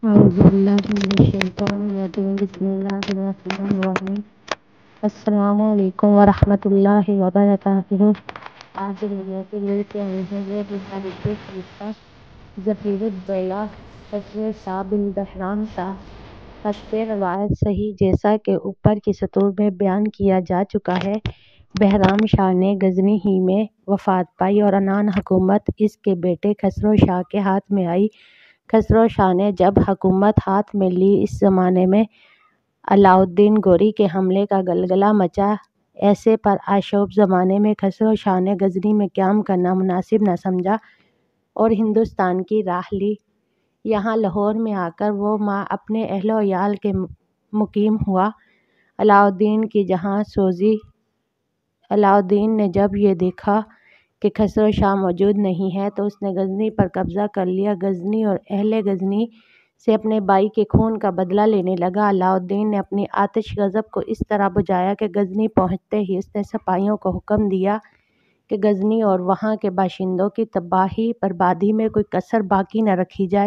أعوذ بالله من الشيطان الرجيم بسم الله الرحمن الرحيم السلام علیکم ورحمۃ اللہ وبرکاتہ۔ آج روایت لے کے آئے ہیں یہ بہار کے فرشتہ ظفیر الدولہ حضرت صاحب بن بحران تھا۔ حسب روایت صحیح جیسا کہ اوپر کی سطور میں بیان کیا جا چکا ہے، بہرام شاہ نے غزنی ہی میں وفات پائی اور عنان حکومت اس کے بیٹے خسرو شاہ کے ہاتھ میں آئی۔ خسرو شاہ نے جب حکومت ہاتھ میں لی، اس زمانے میں علاء الدین گوری کے حملے کا گلگلہ مچا۔ ایسے پر آشوب زمانے میں خسرو شاہ نے غزنی میں قیام کرنا مناسب نہ سمجھا اور ہندوستان کی راہ لی۔ یہاں لاہور میں آ کر وہ اپنے اہل و عیال کے مقیم ہوا۔ علاء الدین کی جہاں سوزی۔ علاء الدین نے جب یہ دیکھا کہ خسرو شاہ موجود نہیں ہے تو اس نے غزنی پر قبضہ کر لیا۔ غزنی اور اہل غزنی سے اپنے بھائی کے خون کا بدلہ لینے لگا۔ علاء الدین نے اپنی آتش غضب کو اس طرح بجھایا کہ غزنی پہنچتے ہی اس نے سپاہیوں کو حکم دیا کہ غزنی اور وہاں کے باشندوں کی تباہی بربادی میں کوئی کسر باقی نہ رکھی جائے۔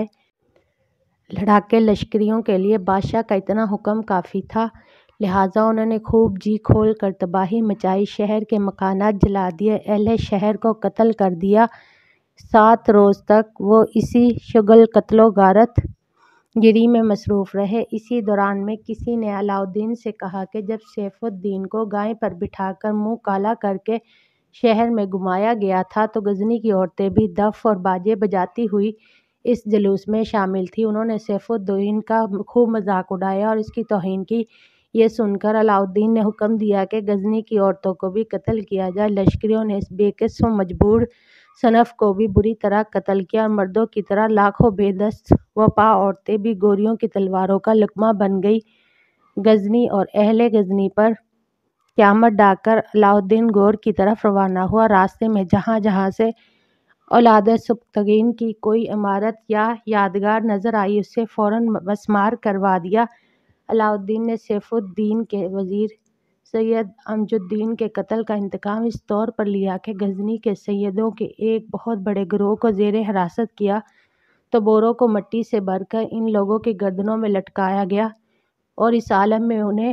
لڑاکے لشکریوں کے لیے بادشاہ کا اتنا حکم کافی تھا، لہٰذا انہوں نے خوب جی کھول کر تباہی مچائی، شہر کے مکانات جلا دیے، اہل شہر کو قتل کر دیا۔ 7 روز تک وہ اسی شغل قتل و غارت گری میں مصروف رہے۔ اسی دوران میں کسی نے علاء الدین سے کہا کہ جب سیف الدین کو گائے پر بٹھا کر منہ کالا کر کے شہر میں گھمایا گیا تھا تو غزنی کی عورتیں بھی دف اور باجے بجاتی ہوئی اس جلوس میں شامل تھیں۔ انہوں نے سیف الدین کا خوب مذاق اڑایا اور اس کی توہین کی۔ یہ سن کر علاء الدین نے حکم دیا کہ غزنی کی عورتوں کو بھی قتل کیا جائے۔ لشکریوں نے اس بے کس و مجبور صنف کو بھی بری طرح قتل کیا اور مردوں کی طرح لاکھوں بے دست و پا عورتیں بھی گوریوں کی تلواروں کا لقمہ بن گئی۔ غزنی اور اہل غزنی پر قیامت ڈا کر علاء الدین غور کی طرف روانہ ہوا۔ راستے میں جہاں جہاں سے اولاد سبکتگین کی کوئی عمارت یا یادگار نظر آئی اسے فوراً مسمار کروا دیا۔ علاء الدین نے سیف الدین کے وزیر سید امجد الدین کے قتل کا انتقام اس طور پر لیا کہ غزنی کے سیدوں کے ایک بہت بڑے گروہ کو زیر حراست کیا تو بوروں کو مٹی سے بھر کر ان لوگوں کی گردنوں میں لٹکایا گیا اور اس عالم میں انہیں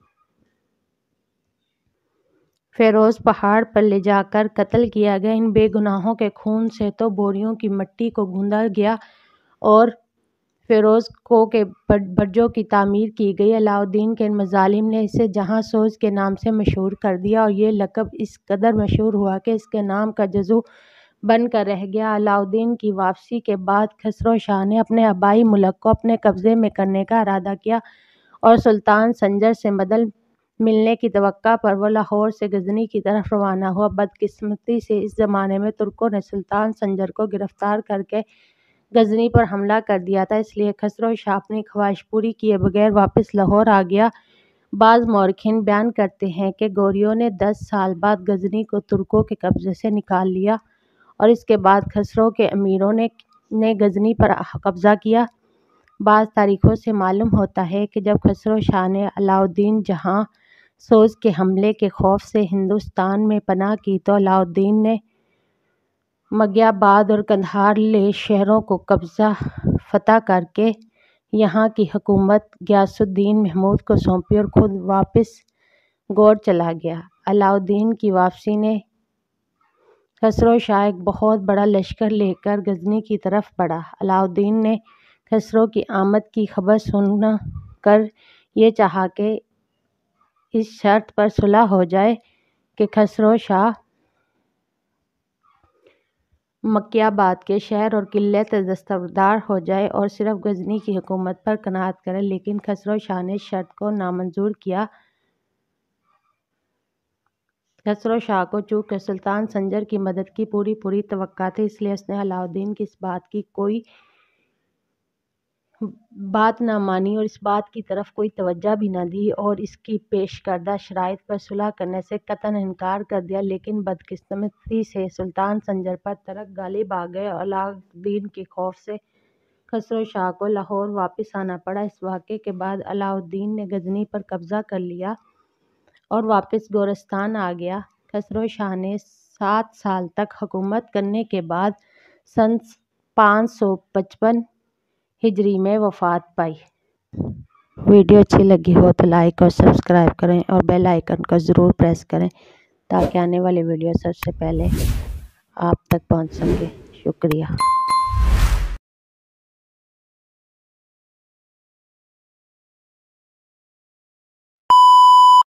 فیروز پہاڑ پر لے جا کر قتل کیا گیا۔ ان بے گناہوں کے خون سے تو بوریوں کی مٹی کو گوندھا گیا اور فیروز کوہ کے برجوں کی تعمیر کی گئی۔ علاء الدین کے ان مظالم نے اسے جہاں سوز کے نام سے مشہور کر دیا اور یہ لقب اس قدر مشہور ہوا کہ اس کے نام کا جزو بن کر رہ گیا۔ علاء الدین کی واپسی کے بعد خسرو شاہ نے اپنے آبائی ملک کو اپنے قبضے میں کرنے کا ارادہ کیا اور سلطان سنجر سے مدد ملنے کی توقع پر وہ لاہور سے غزنی کی طرف روانہ ہوا۔ بدقسمتی سے اس زمانے میں ترکوں نے سلطان سنجر کو گرفتار کر کے غزنی پر حملہ کر دیا تھا، اس لیے خسرو شاہ اپنی خواہش پوری کیے بغیر واپس لاہور آ گیا۔ بعض مورخین بیان کرتے ہیں کہ گوریوں نے 10 سال بعد غزنی کو ترکوں کے قبضے سے نکال لیا اور اس کے بعد خسرو کے امیروں نے غزنی پر قبضہ کیا۔ بعض تاریخوں سے معلوم ہوتا ہے کہ جب خسرو شاہ نے علاء الدین جہاں سوز کے حملے کے خوف سے ہندوستان میں پناہ کی تو علاء الدین نے مغیہ آباد اور قندھار لے شہروں کو قبضہ فتح کر کے یہاں کی حکومت غیاث الدین محمود کو سونپی اور خود واپس غور چلا گیا۔ علاء الدین کی واپسی نے خسرو شاہ ایک بہت بڑا لشکر لے کر غزنی کی طرف بڑھا۔ علاء الدین نے خسرو کی آمد کی خبر سن کر یہ چاہا کہ اس شرط پر صلح ہو جائے کہ خسرو شاہ مکہ آباد کے شہر اور قلعے دستبردار ہو جائے اور صرف غزنی کی حکومت پر قناعت کرے، لیکن خسرو شاہ نے اس شرط کو نامنظور کیا۔ خسرو شاہ کو چونکہ سلطان سنجر کی مدد کی پوری توقع تھی، اس لیے اس نے علاء الدین کی اس بات کی کوئی بات نہ مانی اور اس بات کی طرف کوئی توجہ بھی نہ دی اور اس کی پیش کردہ شرائط پر صلح کرنے سے قطعاً انکار کر دیا، لیکن بدقسمتی سے سلطان سنجر پر ترک غالب آ گئے اور علاء الدین کے خوف سے خسرو شاہ کو لاہور واپس آنا پڑا۔ اس واقعے کے بعد علاء الدین نے غزنی پر قبضہ کر لیا اور واپس گورستان آ گیا۔ خسرو شاہ نے 7 سال تک حکومت کرنے کے بعد سن 555 ہجری میں وفات پائی۔ ویڈیو اچھی لگی ہو تو لائک اور سبسکرائب کریں اور بیل آئیکن کو ضرور پریس کریں تاکہ آنے والی ویڈیو سب سے پہلے آپ تک پہنچ سکے۔ شکریہ۔